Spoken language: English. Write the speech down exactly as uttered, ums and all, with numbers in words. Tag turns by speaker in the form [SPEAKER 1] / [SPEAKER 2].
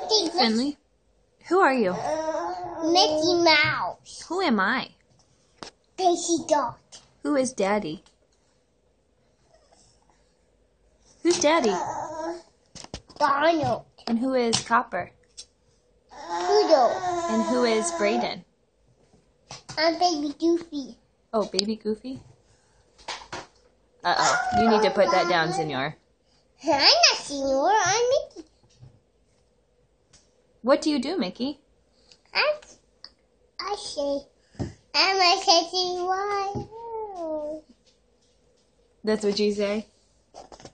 [SPEAKER 1] Finley, who are you?
[SPEAKER 2] Mickey Mouse.
[SPEAKER 1] Who am I?
[SPEAKER 2] Daisy Duck.
[SPEAKER 1] Who is Daddy? Who's Daddy?
[SPEAKER 2] Donald.
[SPEAKER 1] And who is Copper?
[SPEAKER 2] Pluto.
[SPEAKER 1] And who is Brayden?
[SPEAKER 2] I'm Baby Goofy.
[SPEAKER 1] Oh, Baby Goofy? Uh-oh. You need to put that down, Senor.
[SPEAKER 2] I'm not Senor. I'm Mickey.
[SPEAKER 1] What do you do, Mickey?
[SPEAKER 2] I, I say, I'm a sexy one.
[SPEAKER 1] That's what you say?